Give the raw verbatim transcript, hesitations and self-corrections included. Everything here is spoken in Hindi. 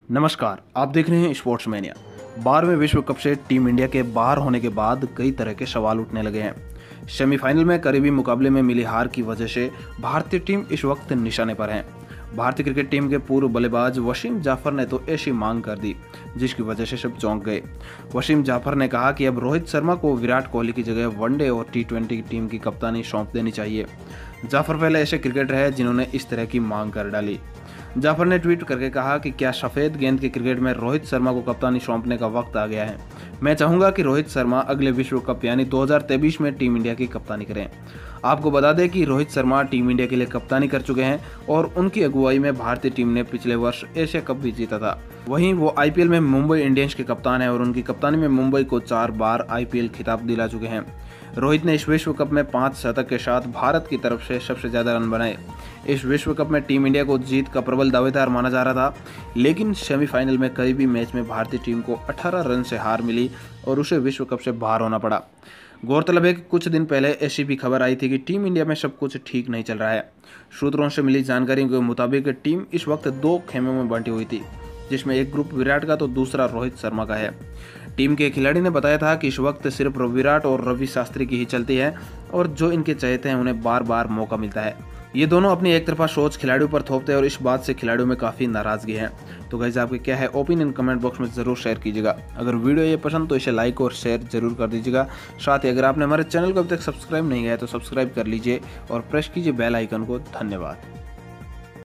नमस्कार, आप देख रहे हैं स्पोर्ट्स मैनिया। बारहवें विश्व कप से टीम इंडिया के बाहर होने के बाद कई तरह के सवाल उठने लगे हैं। सेमीफाइनल में करीबी मुकाबले में मिली हार की वजह से भारतीय टीम इस वक्त निशाने पर है। भारतीय क्रिकेट टीम के पूर्व बल्लेबाज वसीम जाफर ने तो ऐसी मांग कर दी जिसकी वजह से सब चौंक गए। वसीम जाफर ने कहा कि अब रोहित शर्मा को विराट कोहली की जगह वनडे और टी ट्वेंटी की टीम की कप्तानी सौंप देनी चाहिए। जाफर पहले ऐसे क्रिकेटर हैं जिन्होंने इस तरह की मांग कर डाली। जाफर ने ट्वीट करके कहा कि क्या सफेद गेंद के क्रिकेट में रोहित शर्मा को कप्तानी सौंपने का वक्त आ गया है। मैं चाहूंगा कि रोहित शर्मा अगले विश्व कप यानी दो हज़ार तेईस में टीम इंडिया की कप्तानी करें। आपको बता दें कि रोहित शर्मा टीम इंडिया के लिए कप्तानी कर चुके हैं और उनकी अगुवाई में भारतीय टीम ने पिछले वर्ष एशिया कप भी जीता था। वहीं वो आईपीएल में मुंबई इंडियंस के कप्तान हैं और उनकी कप्तानी में मुंबई को चार बार आईपीएल खिताब दिला चुके हैं। रोहित ने इस विश्व कप में पांच शतक के साथ भारत की तरफ से सबसे ज्यादा रन बनाए। इस विश्व कप में टीम इंडिया को जीत का प्रबल दावेदार माना जा रहा था, लेकिन सेमीफाइनल में करीबी मैच में भारतीय टीम को अठारह रन से हार मिली और उसे विश्व कप से बाहर होना पड़ा। गौरतलब है कि कुछ दिन पहले ऐसी भी खबर आई थी कि टीम इंडिया में सब कुछ ठीक नहीं चल रहा है। सूत्रों से मिली जानकारी के मुताबिक टीम इस वक्त दो खेमों में बंटी हुई थी, जिसमें एक ग्रुप विराट का तो दूसरा रोहित शर्मा का है। टीम के खिलाड़ी ने बताया था कि इस वक्त सिर्फ विराट और रवि शास्त्री की ही चलती है और जो इनके चहेते हैं उन्हें बार बार मौका मिलता है। ये दोनों अपनी एक तरफा सोच खिलाड़ियों पर थोपते हैं और इस बात से खिलाड़ियों में काफ़ी नाराजगी है। तो गाइस, आपके क्या है ओपिनियन कमेंट बॉक्स में ज़रूर शेयर कीजिएगा। अगर वीडियो ये पसंद तो इसे लाइक और शेयर जरूर कर दीजिएगा। साथ ही अगर आपने हमारे चैनल को अभी तक सब्सक्राइब नहीं किया है तो सब्सक्राइब कर लीजिए और प्रेस कीजिए बेल आइकन को। धन्यवाद।